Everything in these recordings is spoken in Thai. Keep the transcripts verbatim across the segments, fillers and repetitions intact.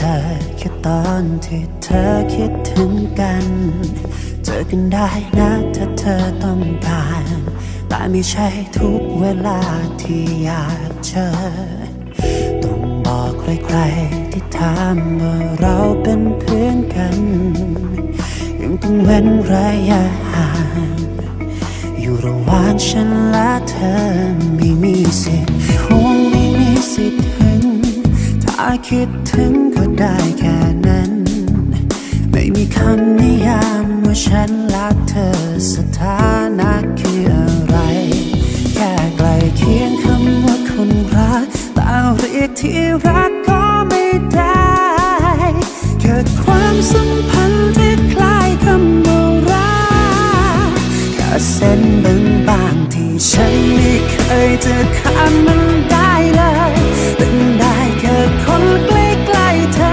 อแค่ตอนที่เธอคิดถึงกันเจอกันได้นะถ้าเธอต้องการแต่ไม่ใช่ทุกเวลาที่อยากเจอต้องบอกใครๆที่ถามว่าเราเป็นเพื่อนกันยังต้องเว้นระยะห่างอยู่ระหว่างฉันและเธอไม่มีสิทธิ์คงไม่มีสิทธิ์ถึงถ้าคิดถึงก็ได้แค่นั้นไม่มีคำนิยามว่าฉันรักเธอสถานะคืออะไรแค่ใกล้เคียงคำว่าคนรักแต่เรียกที่รักก็ไม่ได้เกิดความสัมพันธ์ที่คล้ายคำว่ารักแค่เส้นบางๆที่ฉันไม่เคยจะข้ามมันได้เลยเป็นได้แค่คนใกล้ๆเธอ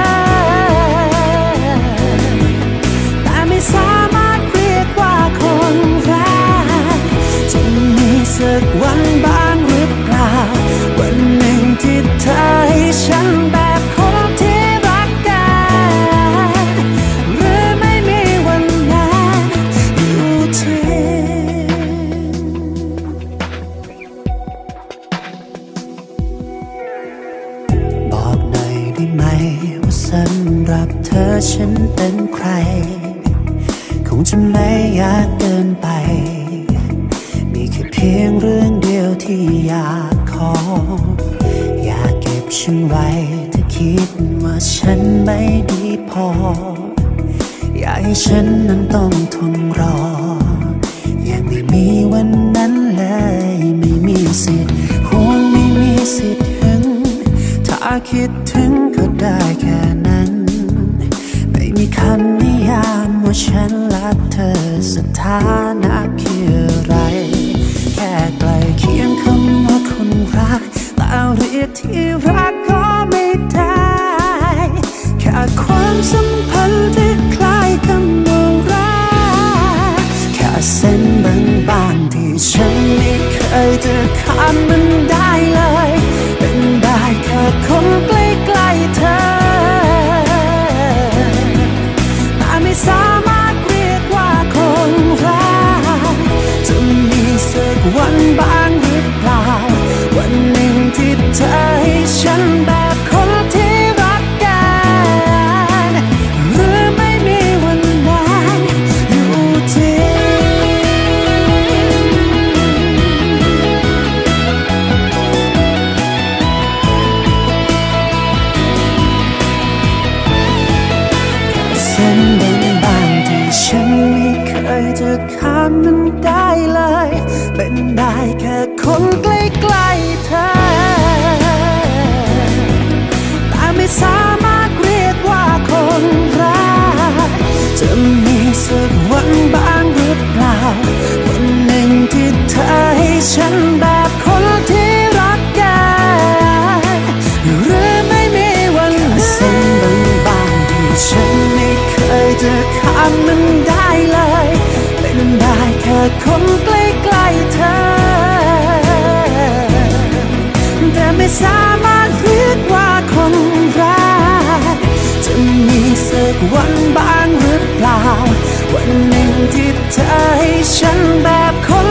แต่ไม่สามารถเรียกว่าคนรักจะมีสักวันบ้างหรือเปล่าวันหนึ่งที่เธอให้ฉันแบบคนที่รักกันหรือไม่มีวันนั้นอยู่ที่บอกหน่อยได้ไหมว่าสำหรับเธอฉันเป็นใครคงจะไม่ยากเกินไปมีแค่เพียงเรื่องเดียวที่อยากขออยากเก็บฉันไว้ถ้าคิดว่าฉันไม่ดีพออยากให้ฉันนั้นต้องทนรอยังไม่มีวันนั้นเลยไม่มีสิทธิ์คงไม่มีสิทธิ์ถึงถ้าคิดถึงก็ได้แค่นั้นไม่มีคำนิยามว่าฉันรักเธอสถานะคืออะไรแค่ใกล้เคียงคำว่าคนรักแต่เรียกที่รักก็ไม่ได้แค่ความสัมพันธ์ที่คล้ายคำว่ารักแค่เส้นบางๆที่ฉันไม่เคยจะข้ามมันได้เลยเป็นได้แค่คนใกล้ๆเธอแต่ไม่สามารถเรียกว่าคนรักจะมีสักวันบ้างหรือเปล่าวันหนึ่งที่เธอให้ฉันแบบคนที่รักกันหรือไม่มีวันนั้นอยู่ที่เส้นบางๆที่ฉันไม่เคยจะข้ามมันได้เลยเป็นได้แค่คนใกล้ๆเธอแต่ไม่สามารถเรียกว่าคนรักจะมีสักวันบ้างหรือเปล่าวันหนึ่งที่เธอให้ฉันแบบคนที่รักกันหรือไม่มีวันนั้นเส้นบางๆที่ฉันไม่เคยจะข้ามมันได้เลยเป็นได้แค่คนใกล้ๆเธอแต่ไม่สามารถเรียกว่าคนรักจะมีสักวันบ้างหรือเปล่าวันหนึ่งที่เธอให้ฉันแบบคน